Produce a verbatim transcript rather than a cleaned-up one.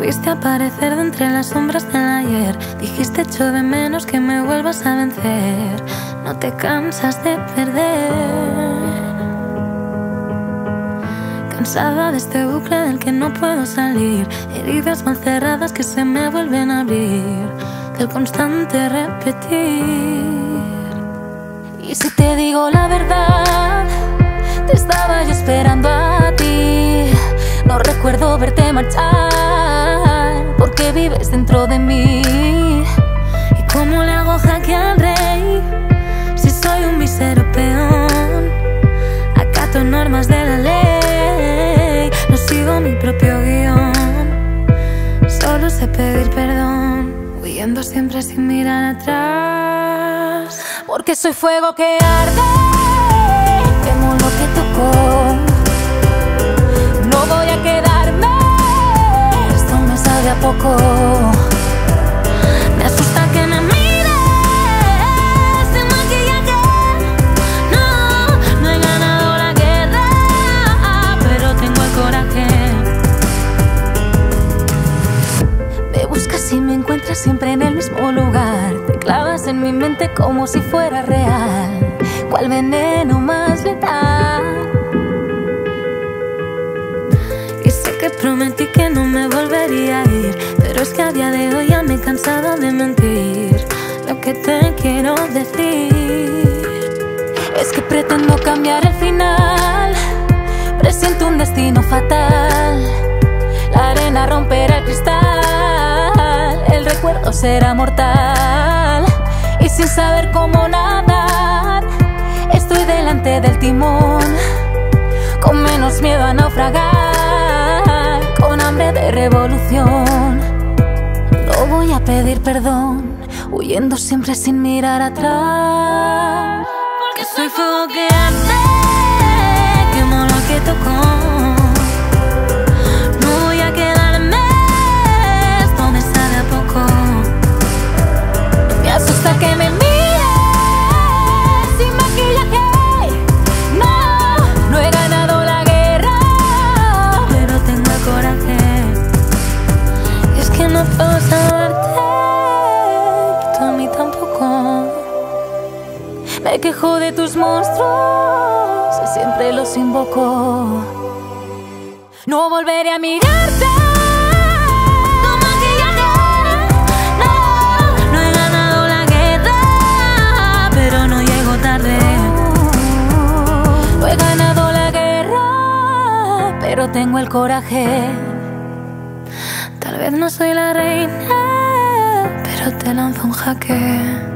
Volviste a aparecer de entre las sombras del ayer. Dijiste echo de menos que me vuelvas a vencer. No te cansas de perder. Cansada de este bucle del que no puedo salir. Heridas mal cerradas que se me vuelven a abrir, del constante repetir. Y si te digo la verdad, te estaba yo esperando a ti. No recuerdo verte marchar, porque vives dentro de mí. ¿Y cómo le hago jaque al rey si soy un mísero peón? Acato normas de la ley, no sigo mi propio guión. Solo sé pedir perdón, huyendo siempre sin mirar atrás. Porque soy fuego que arde, quemo lo que tocó. No voy a quedarme, esto me sabe a poco. Me asusta que me mires sin maquillaje. No, no he ganado la guerra, pero tengo el coraje. Me buscas y me encuentras siempre en el mismo lugar. Te clavas en mi mente como si fuera real. ¿Cuál veneno más letal? Y sé que prometí que no me volvería a ir, pero es que a día de hoy ya me he cansado de mentir. Lo que te quiero decir es que pretendo cambiar el final. Presiento un destino fatal. La arena romperá el cristal, el recuerdo será mortal. Y sin saber cómo nadar, estoy delante del timón, con menos miedo a naufragar, con hambre de revolución. No voy a pedir perdón, huyendo siempre sin mirar atrás. Porque soy fuego que arde, quemo lo que tocó. No voy a quedarme, esto me sabe a poco. Me asusta que me mires sin maquillaje. No, no he ganado la guerra, pero tengo el coraje. Y es que no puedo salvarte, y tú a mí tampoco. Me quejo de tus monstruos y siempre los invoco. No volveré a mirarte con maquillaje. No, no he ganado la guerra, pero no llego tarde. No he ganado la guerra, pero tengo el coraje. Tal vez no soy la reina, pero te lanzo un jaque.